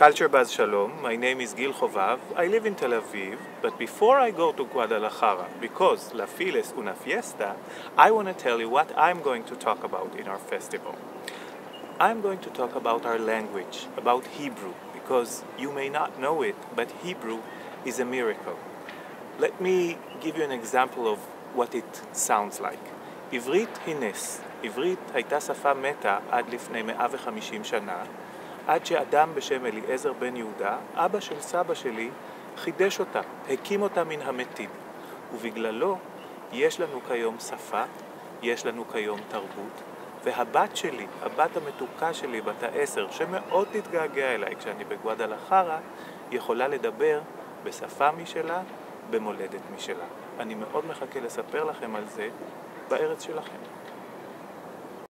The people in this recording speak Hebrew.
Culture Buzz Shalom, my name is Gil Chovav, I live in Tel Aviv, but before I go to Guadalajara, because La Fila es una fiesta, I want to tell you what I'm going to talk about in our festival. I'm going to talk about our language, about Hebrew, because you may not know it, but Hebrew is a miracle. Let me give you an example of what it sounds like. עברית היא נס. עברית הייתה שפה מתה עד לפני 150 שנה, עד שאדם בשם אליעזר בן יהודה, אבא של סבא שלי, חידש אותה, הקים אותה מן המתים. ובגללו יש לנו כיום שפה, יש לנו כיום תרבות, והבת שלי, הבת המתוקה שלי, בת ה10, שמאוד תתגעגע אליי כשאני בגואדלחרה, יכולה לדבר בשפה משלה, במולדת משלה. אני מאוד מחכה לספר לכם על זה בארץ שלכם.